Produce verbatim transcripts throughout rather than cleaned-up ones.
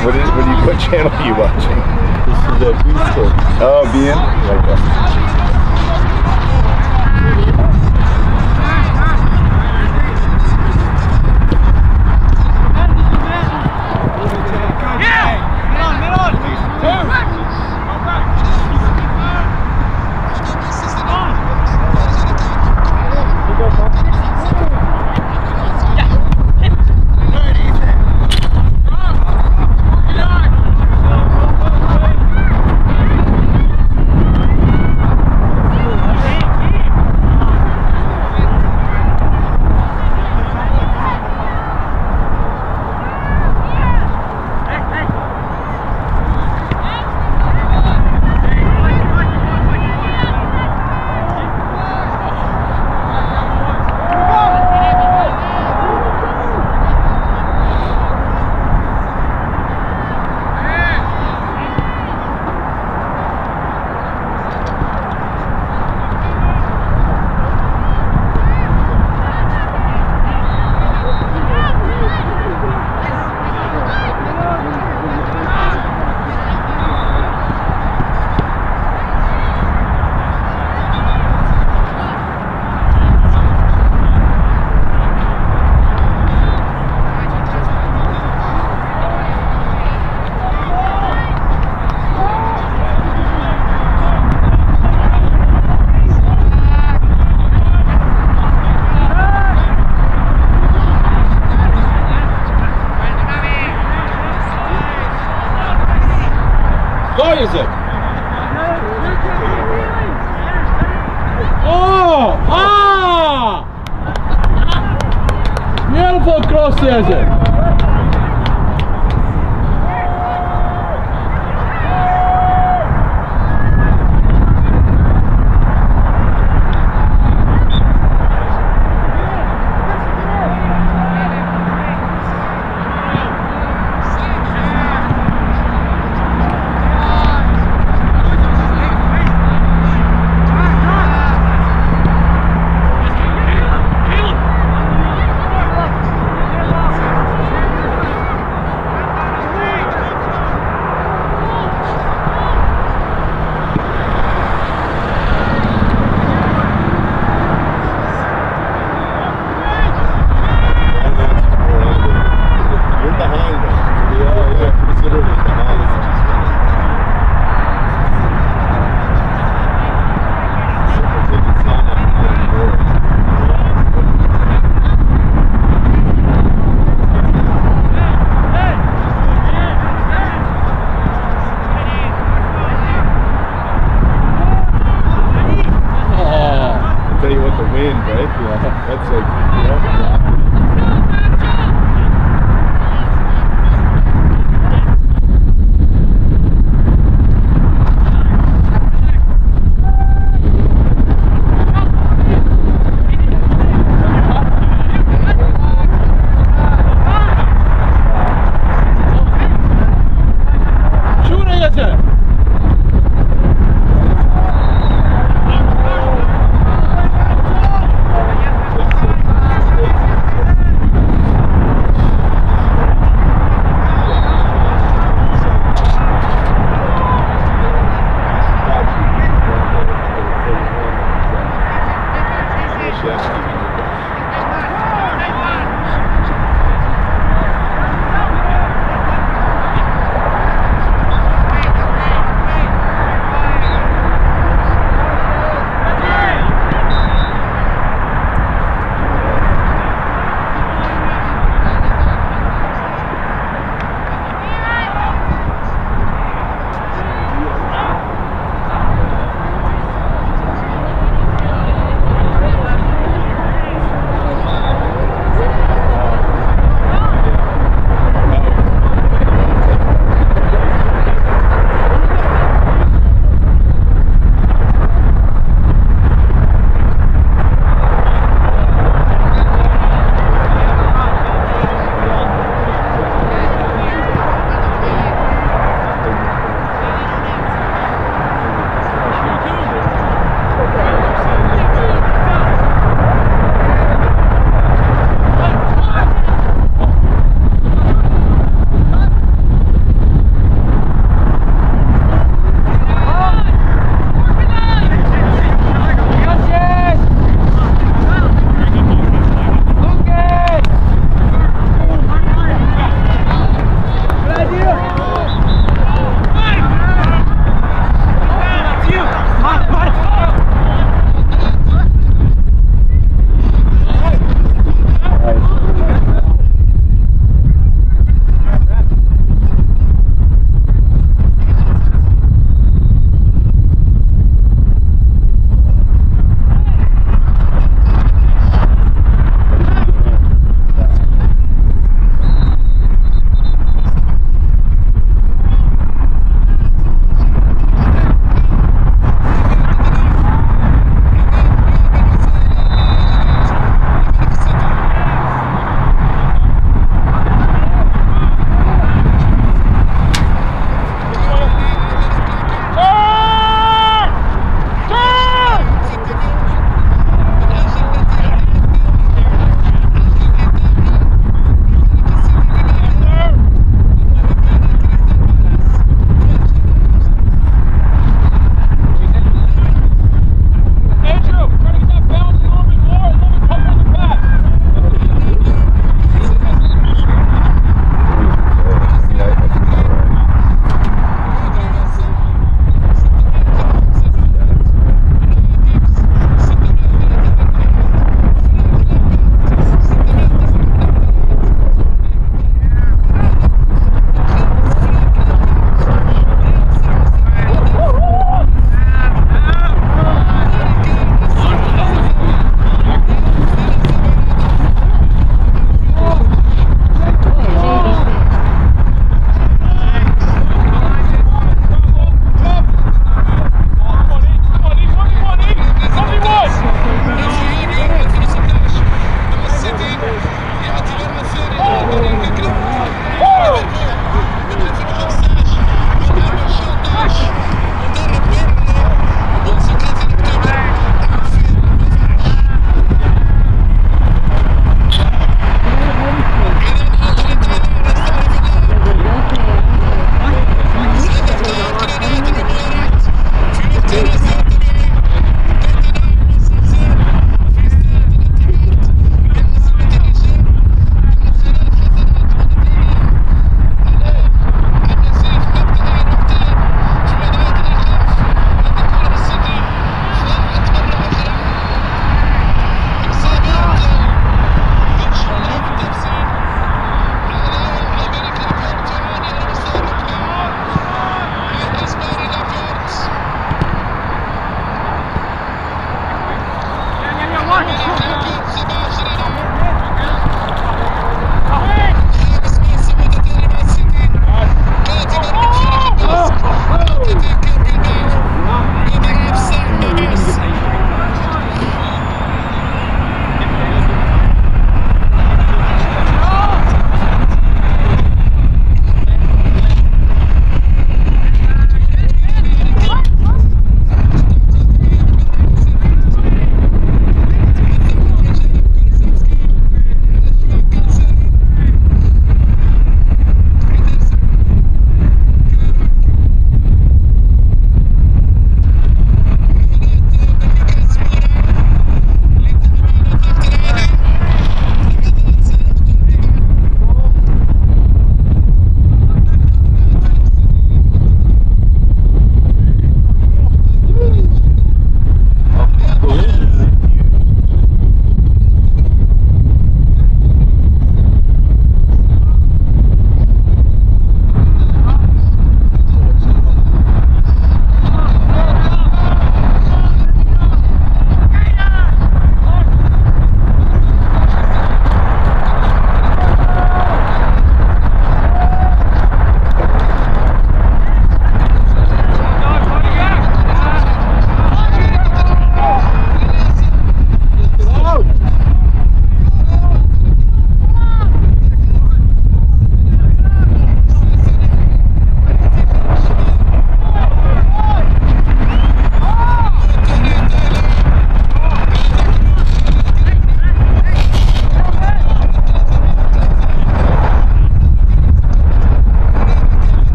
What is? What do you? What channel are you watching? This is a B Sport. Oh, B N. Like that. Co jest? O! A! Beautiful cross jedzie.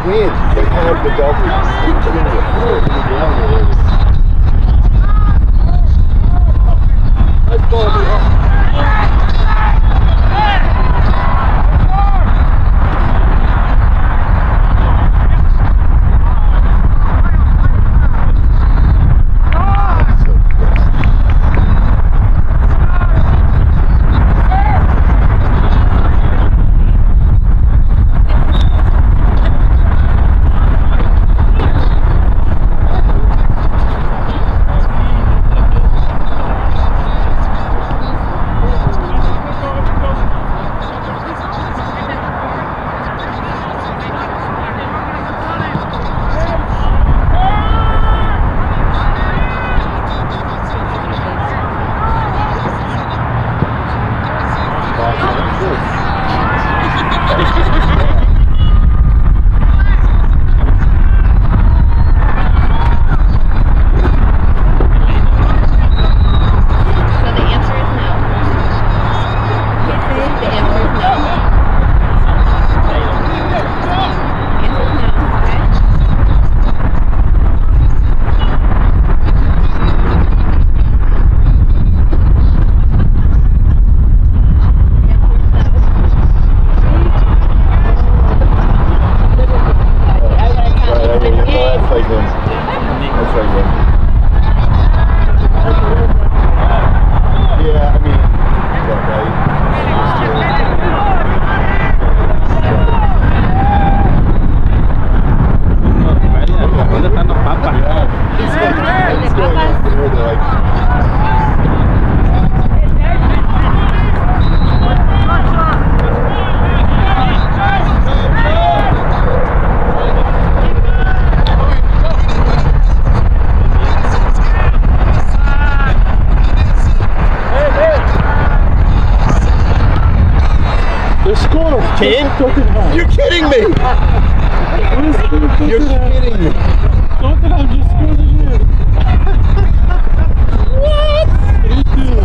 win. They have the W. Let's go. ten? You're kidding me! You're kidding me! Tottenham just scored again. What? three two.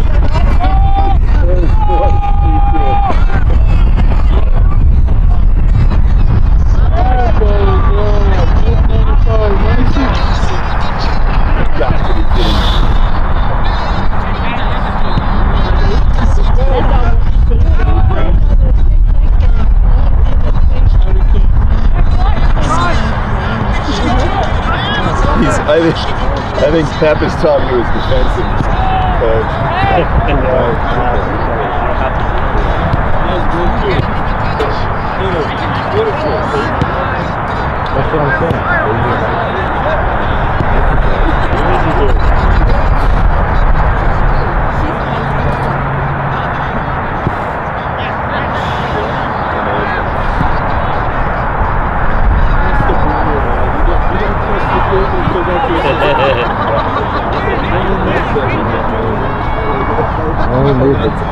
I think, I think Pep is taught you his defensive coach. That's what I'm saying. Only move it.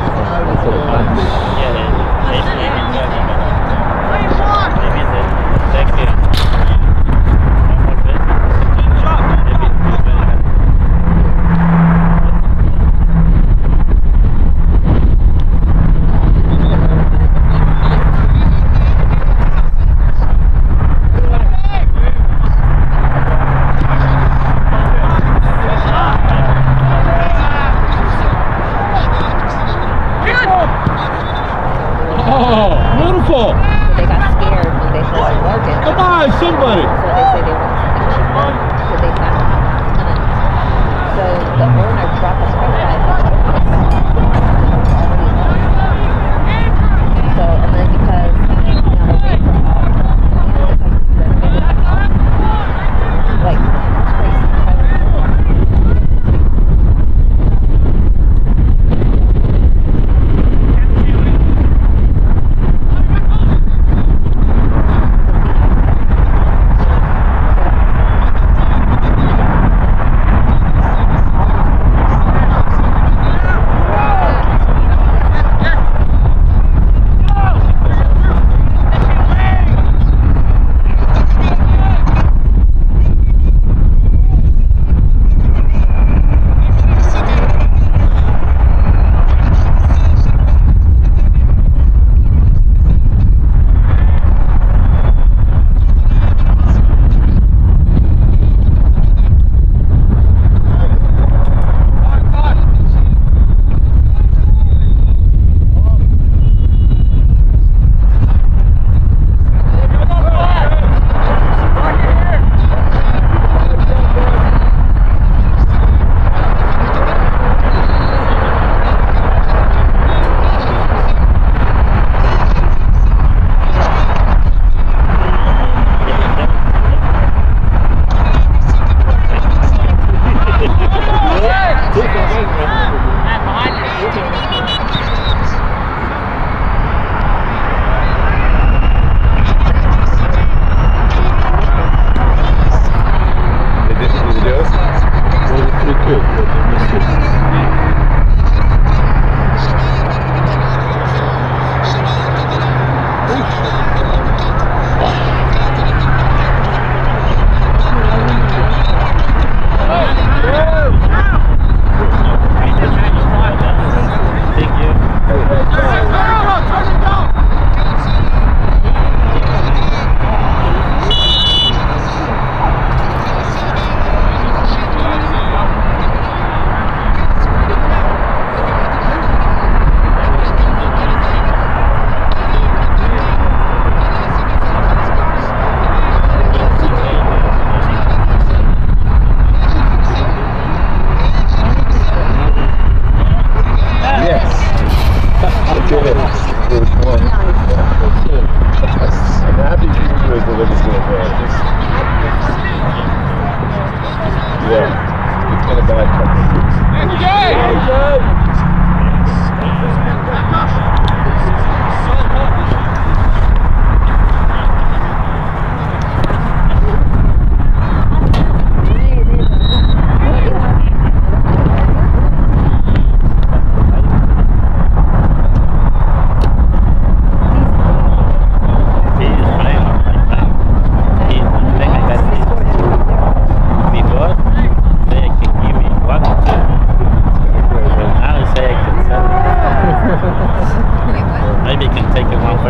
Somebody! So they say they want to keep them, so they found a tenant. So the owner dropped his price tag. So, and then because now the rate for all, and because it's renovated the house, like, it's crazy.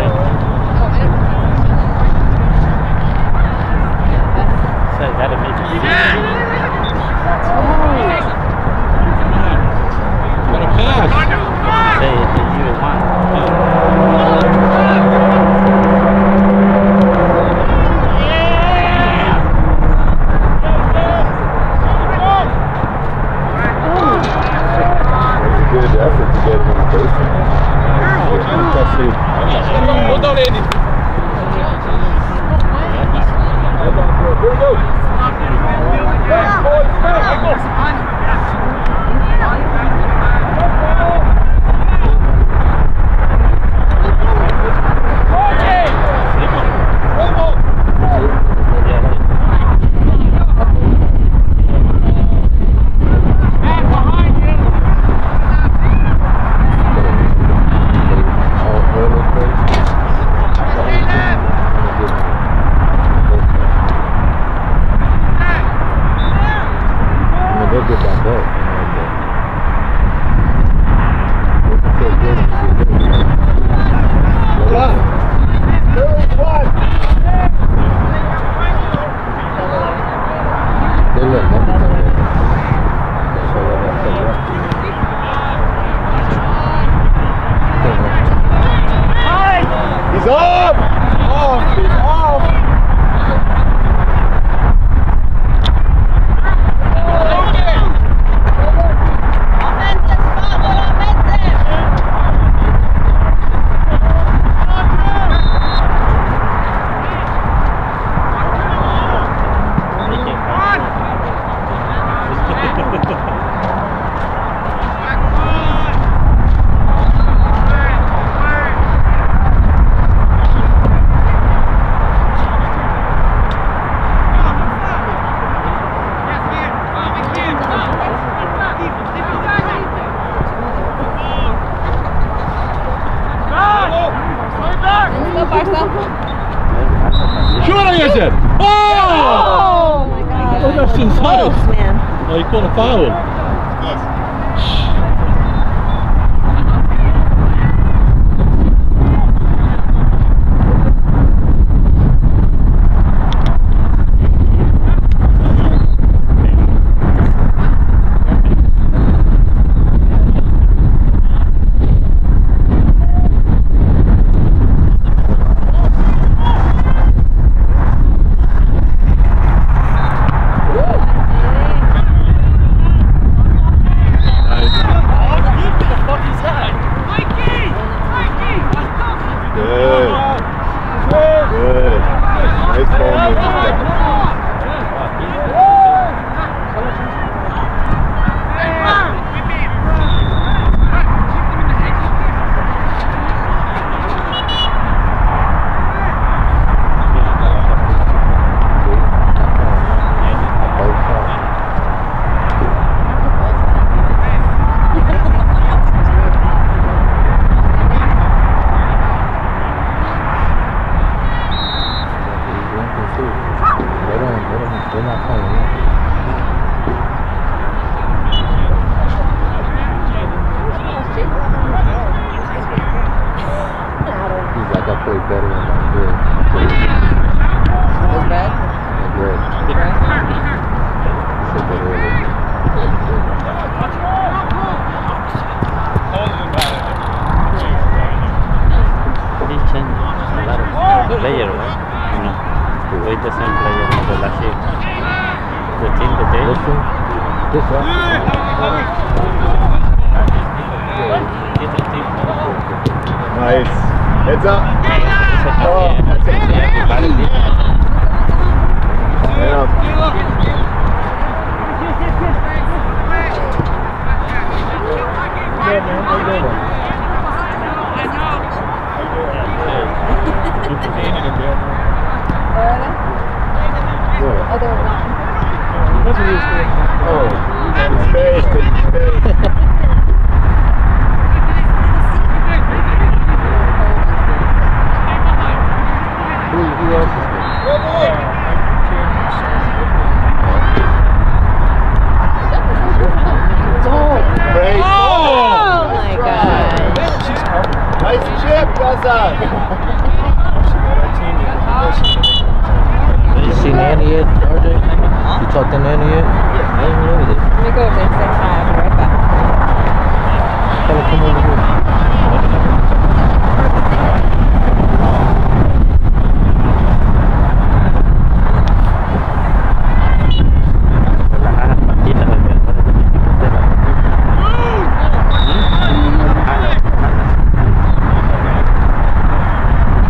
So that'll make it easy. What a pass. Say it that you want. Good effort to get him in the person. Hold on, Andy. Here we go. He's off! Off! He's off! Shoot, oh! Oh my God! Oh, that's inside. Close, man. Oh, you caught a foul. Player, right? No. With the same player as the last year. The team that they This one? This one? Nice. Heads up. Oh, that's it. Head up. Good, man. How you doing? Oh, space, taking space. Who, who else is there? Great. Oh my God! Nice chip. up, Gaza! You seen Annie yet, R J? You talked to Annie yet? I ain't even over there. Let me go over there and say hi. I'll be right back. Tell her come over here. Lahat makita ko yan. Para sa pipikot nila. Ano? Ano?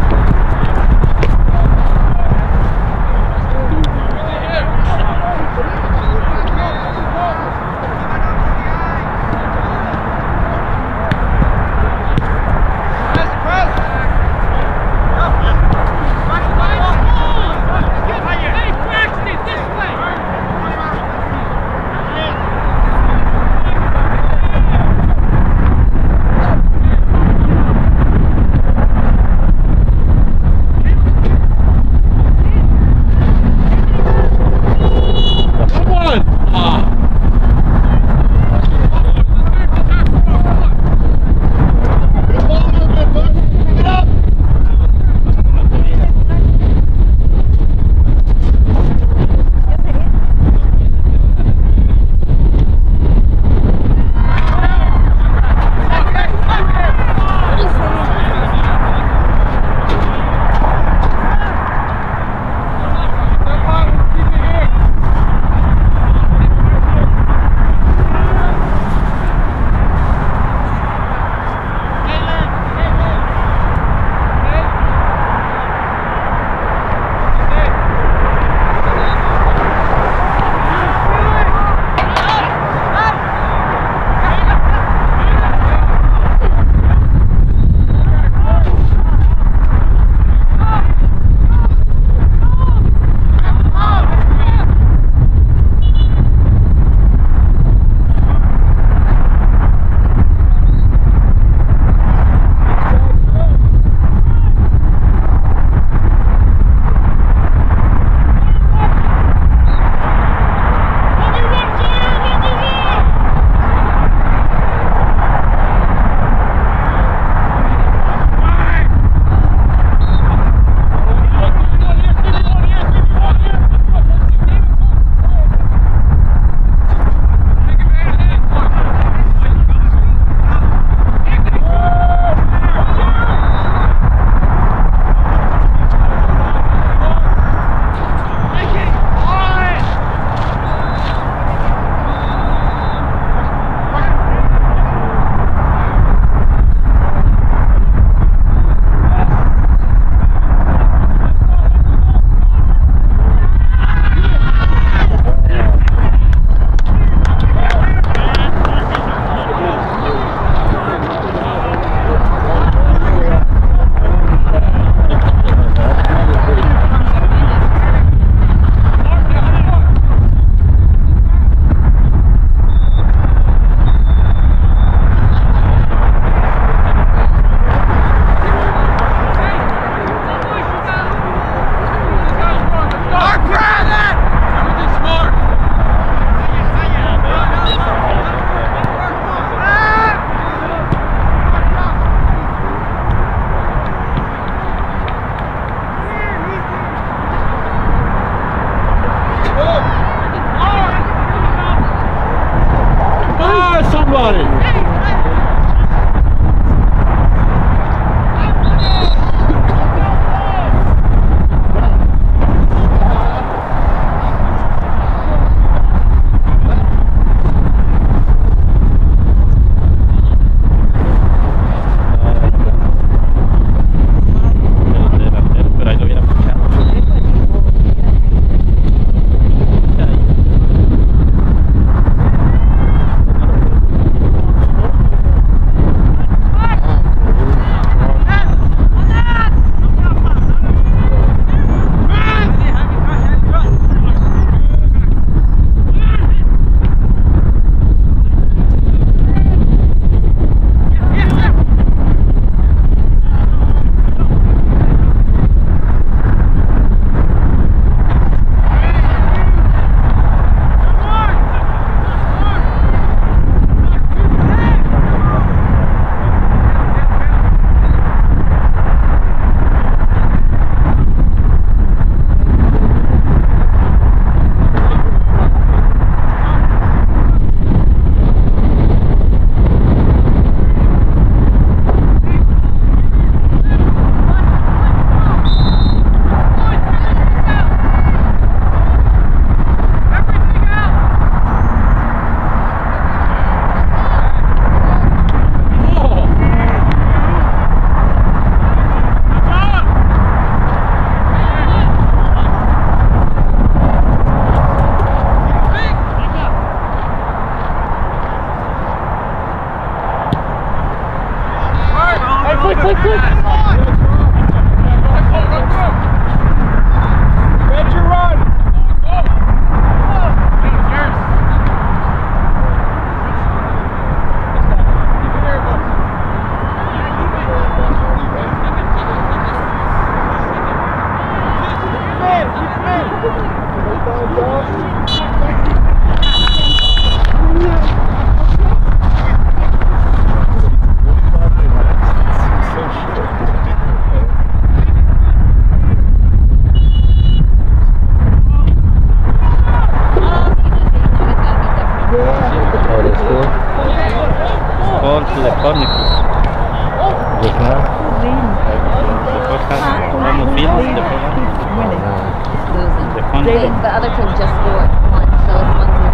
Bills, the He's winning. Losing. The fun They, thing. the other team just scored one, so it's one zero.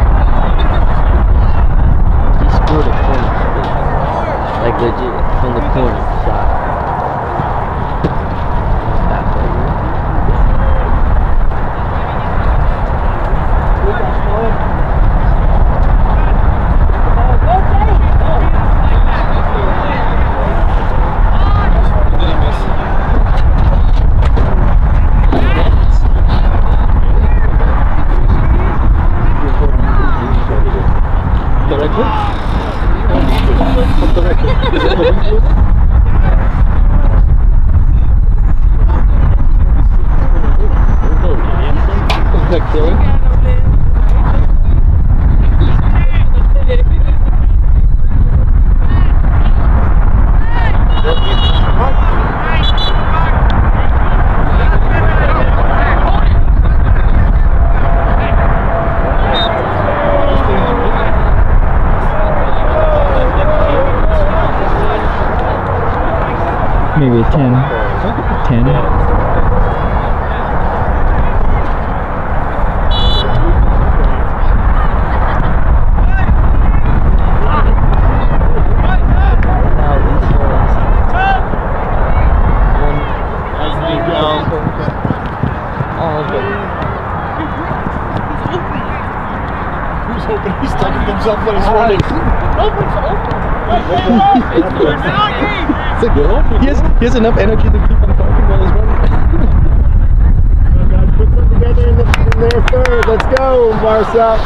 He scored a corner. Like legit from the corner shot. Back over. Maybe ten. ten. Who's hoping he's stuck himself when he's running? He has, he has enough energy to keep on talking while he's running. Guys, put something together in, the, in their third. Let's go, Marcel.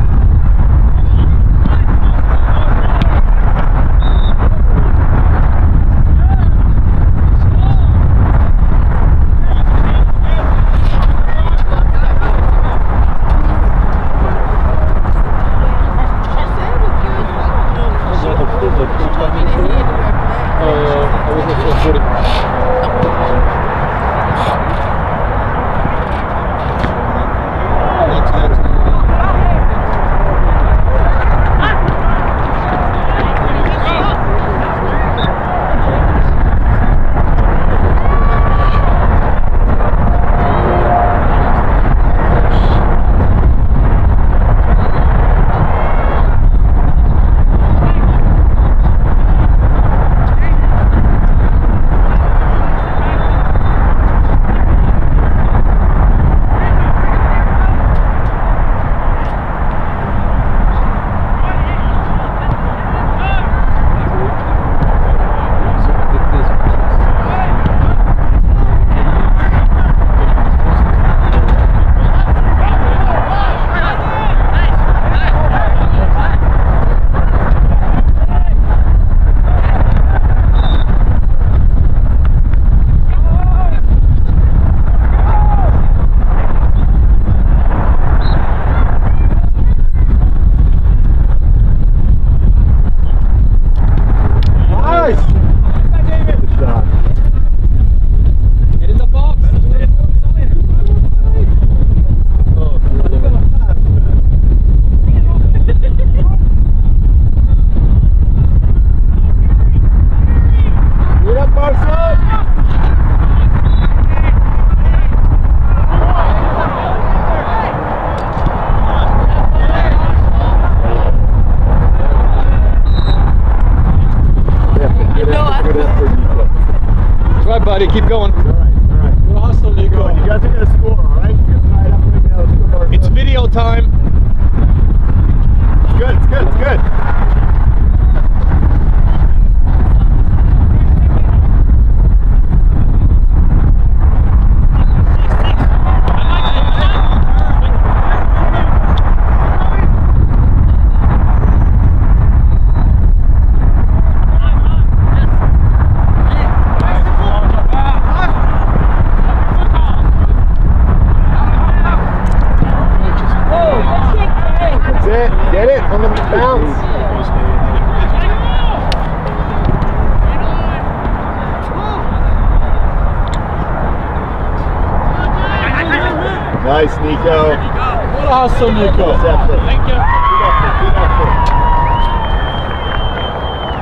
Keep going. All right, all right. We'll hustle, Nico. You guys are going to score, all right? You're tied up right now. Let's go, Marcel. It's video time. It's good, it's good, it's good. That's it. Get it on the bounce. Nice, Nico. What a hustle, Nico. Nice effort. Thank you. Good effort, good effort.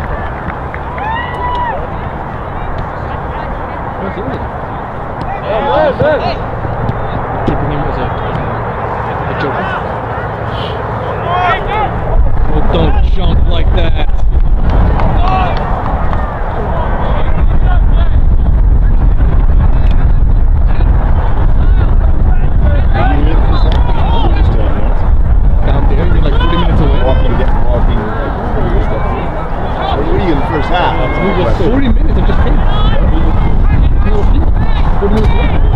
Yeah, Keeping him as a, as a, a joker. Oh, don't jump like that. Down there, you're like forty minutes away. Walking, getting walking. What are you in the first half? We were forty minutes, I'm just kidding. forty minutes away.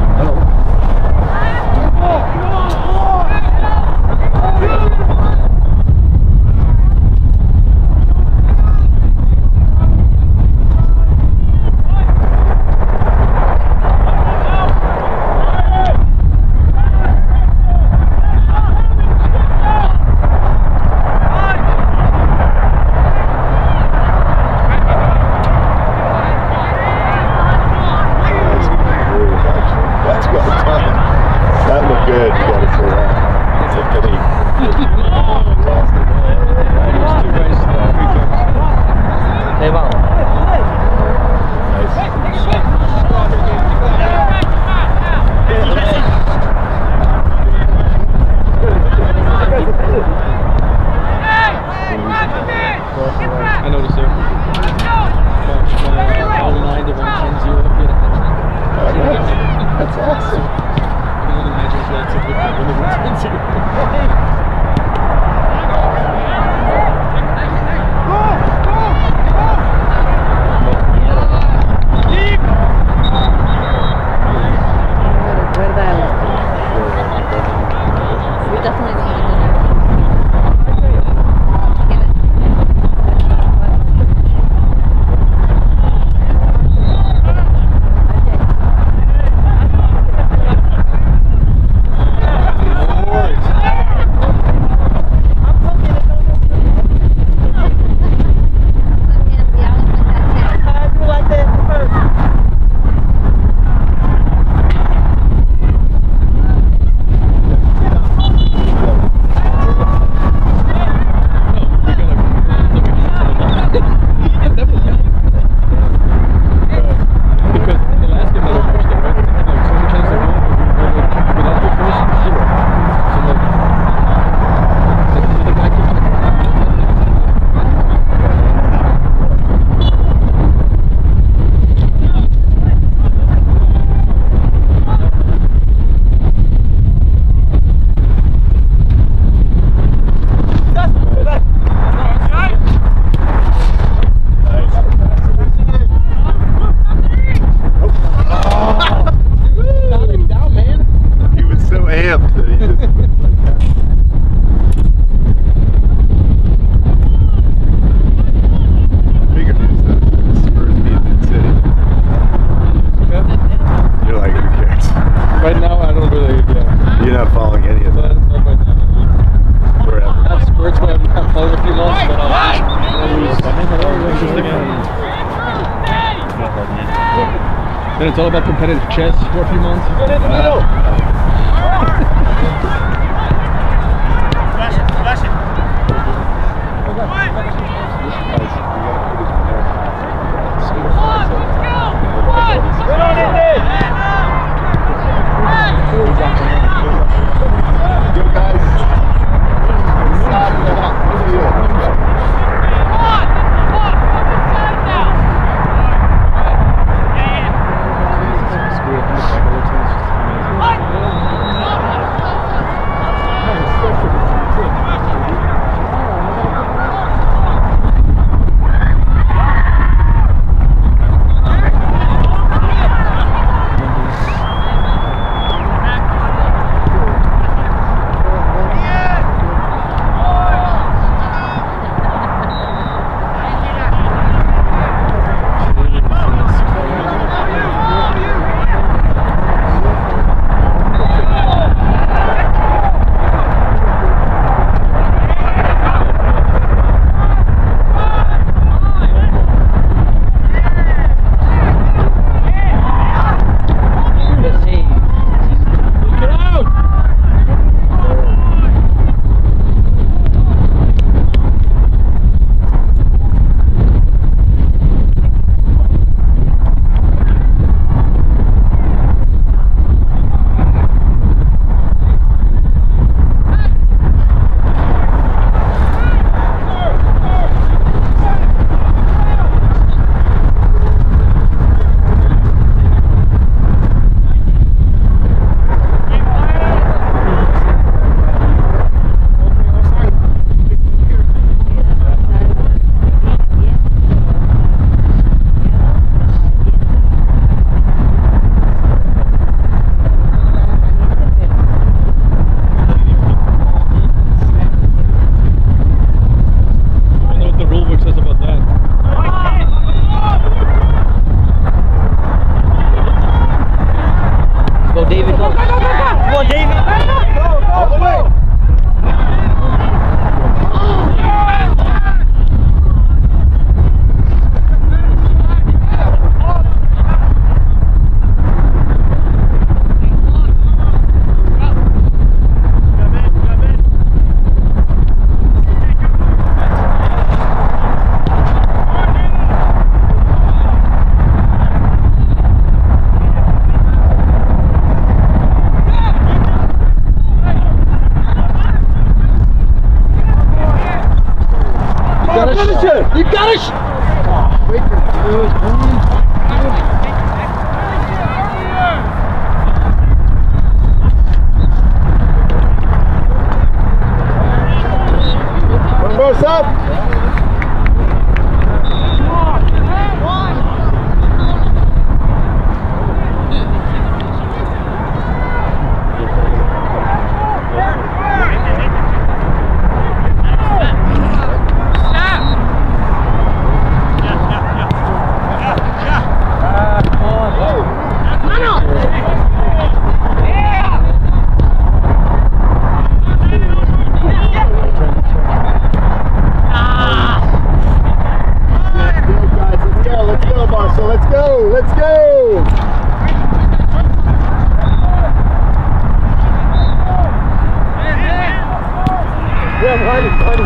I noticed it. All nine different ten zero. That's awesome. I can only imagine what it's like when they were ten zero. We definitely need a dinner. Then it's all about competitive chess for a few months. David, go. Come on, David. All the way. You got it! One more up. Let's go! Yeah, behind it, behind it.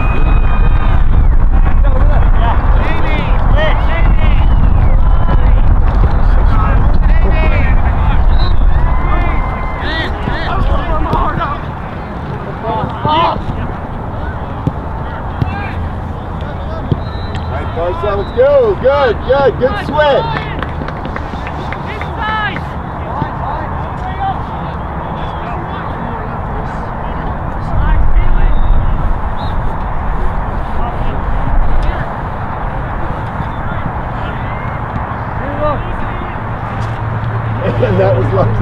Alright, Barca, let's go. Good, good, good sweat. And that was lucky.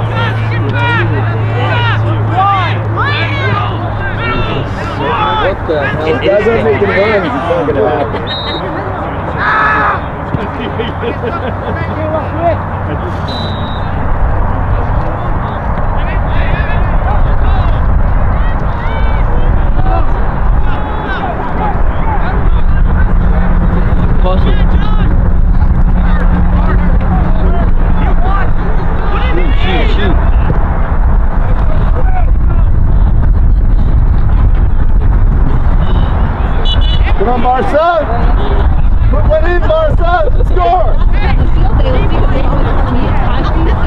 What the hell? If that doesn't make it run, it's not going to happen. Pause it. Shoot, shoot. Come on, Barca! Put one in, Barca! Score! The field day, let's see what they always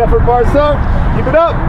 effort, Barca. Keep it up.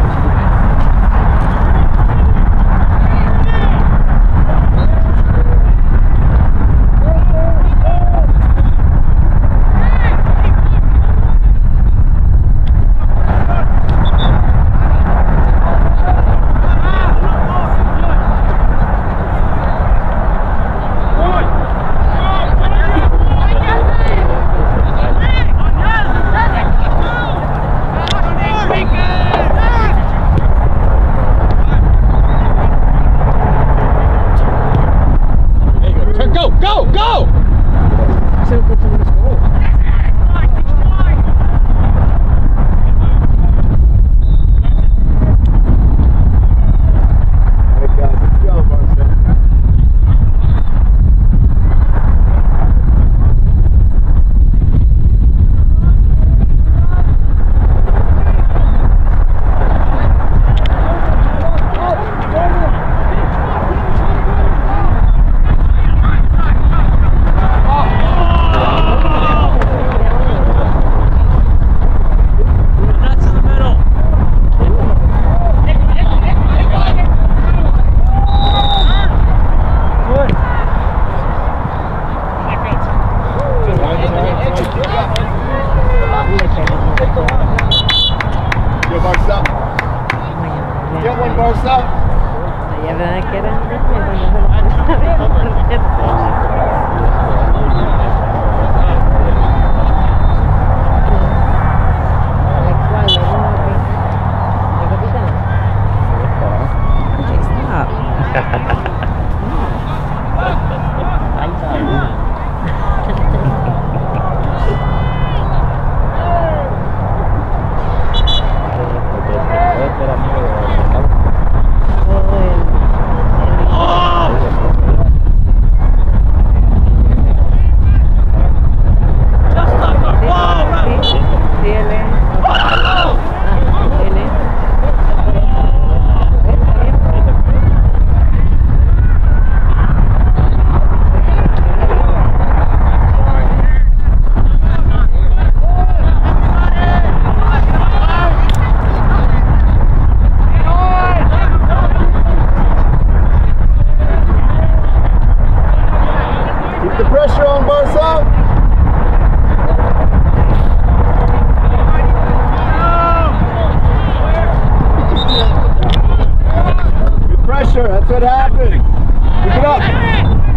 That's what happened. Pick it up.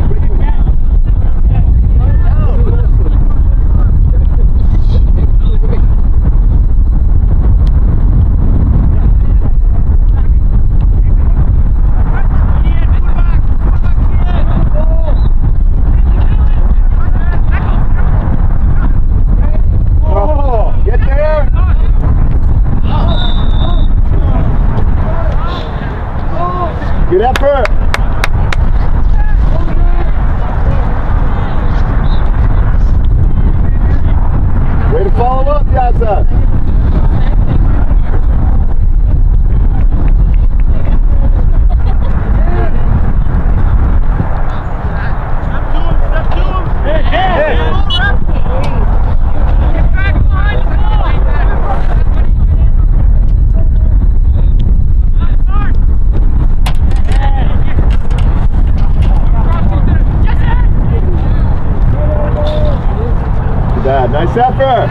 Good effort. Way to follow up, Piazza. Nice effort.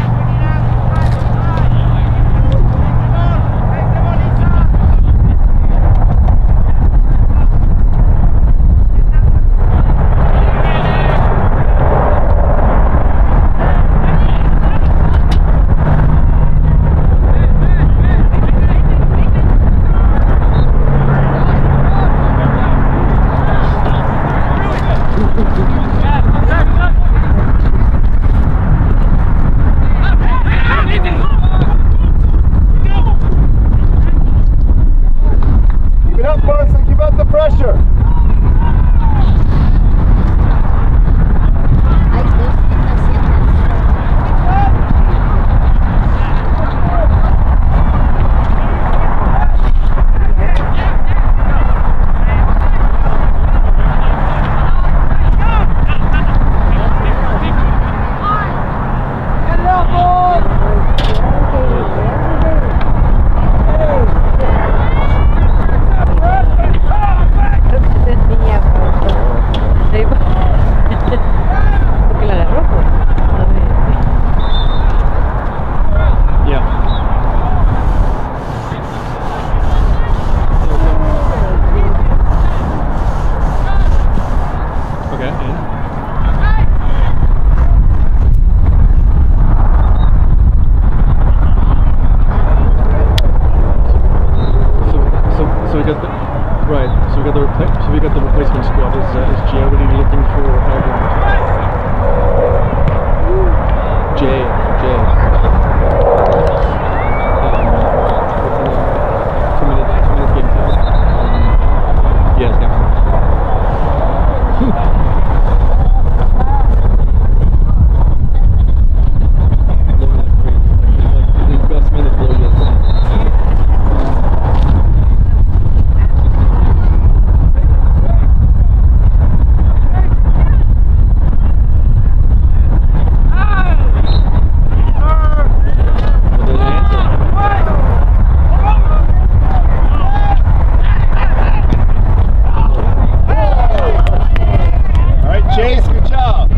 Porque la agarró, pues. A ver. Yeah. Okay, and? So, so, so we got the, right, so we got the, repla so we got the replacement squad. Is, uh, is Jay already looking for Albion? Jay, Jay. Um, two minute, two minute game time. Um, yes, yeah. Blowing like crazy. Like, the best minute blow yet. Chase, good job.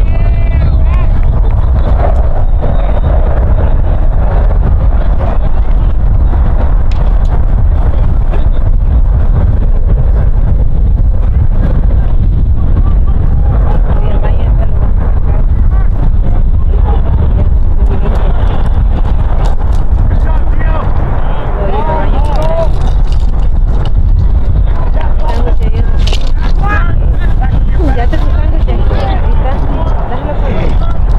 Ya te fijas que ahorita, déjalo poner.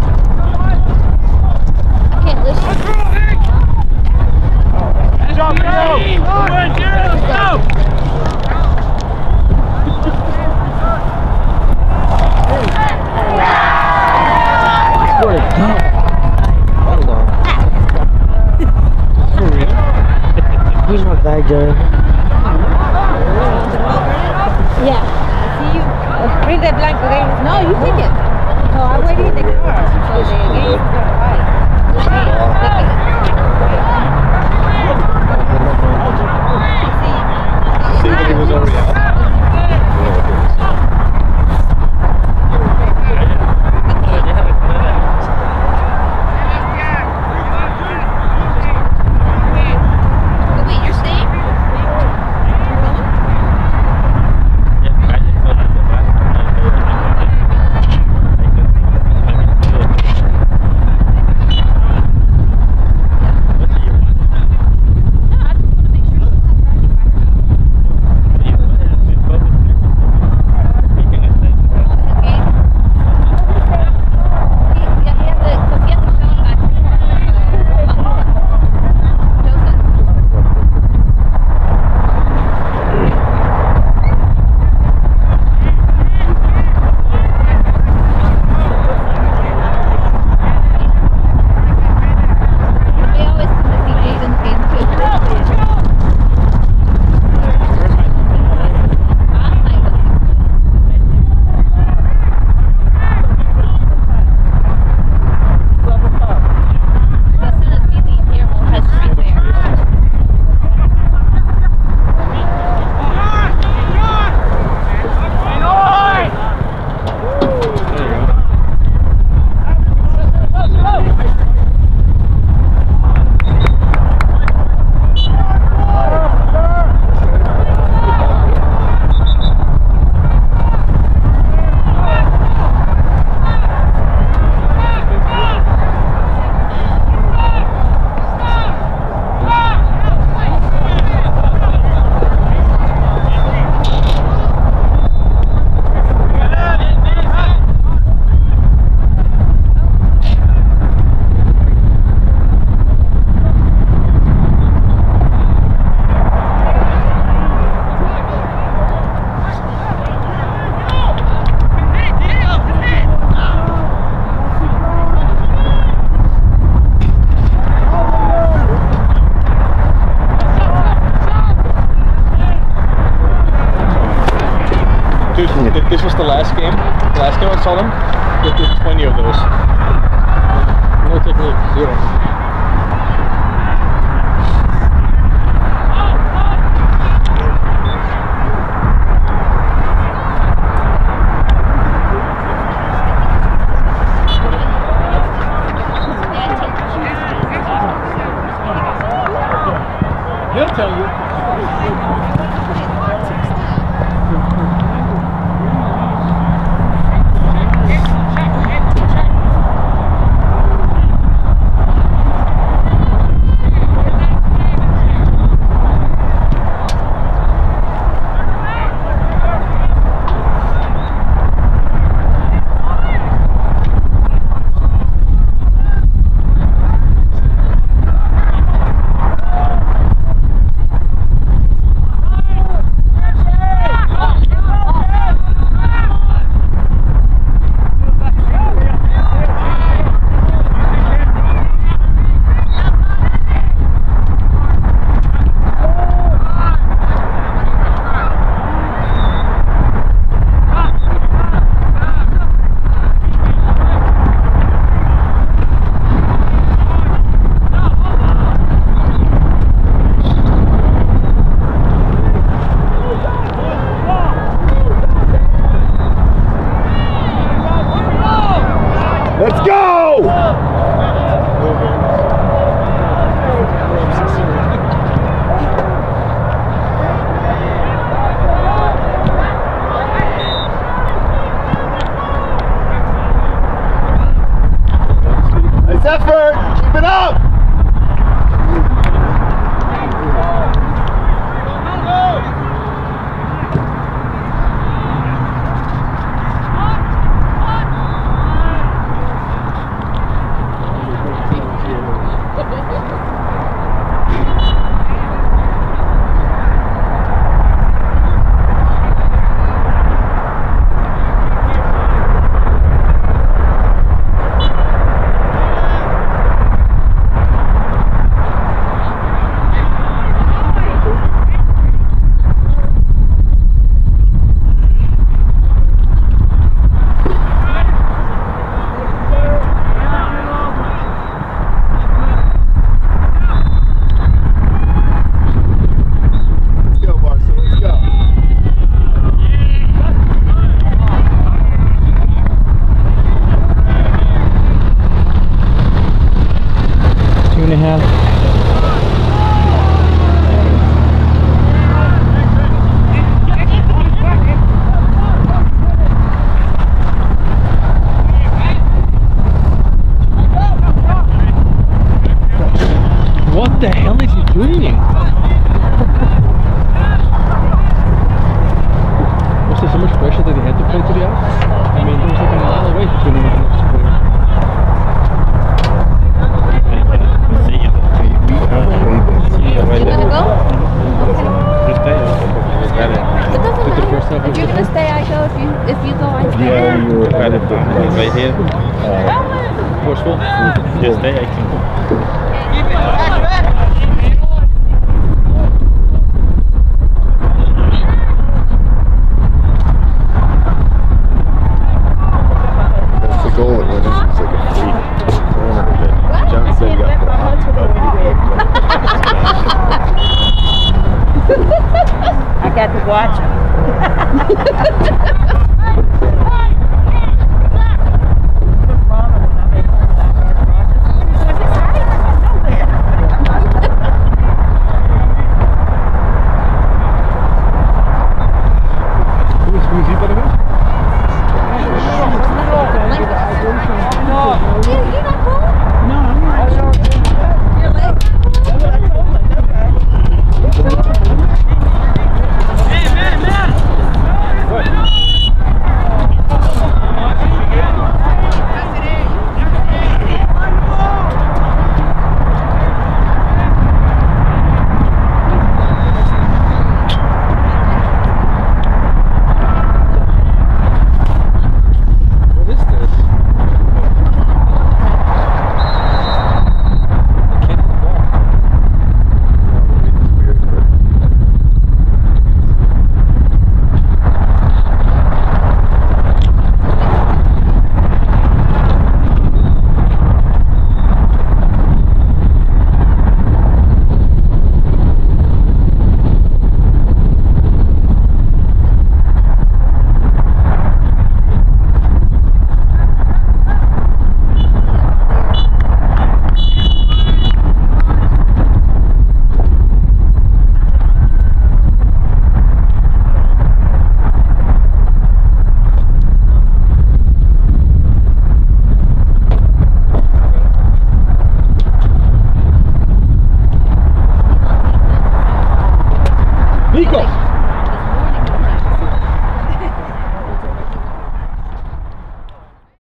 I can't listen. Good job, What a dump. Hold on. For real? He's not that good. Yeah. See you. Bring that blanket again. No, you take it. No, I waited in the car. So the game is going to fight. See when he was already out? Wait, you're staying? This was the last game. The last game I saw them, there's twenty of those. No technique, zero. What the hell is he doing? Was there so much pressure that he had to play to the out? I mean, there was like a mile away between him and the next player. See you. We have played this. See you right You wanna there. go? Just stay. You got it. It doesn't Like the first half matter. was If you're the- gonna stay, I go. If you if you go, I stay. Yeah, you were Got it. Right here. Forceful? Just stay. I can go.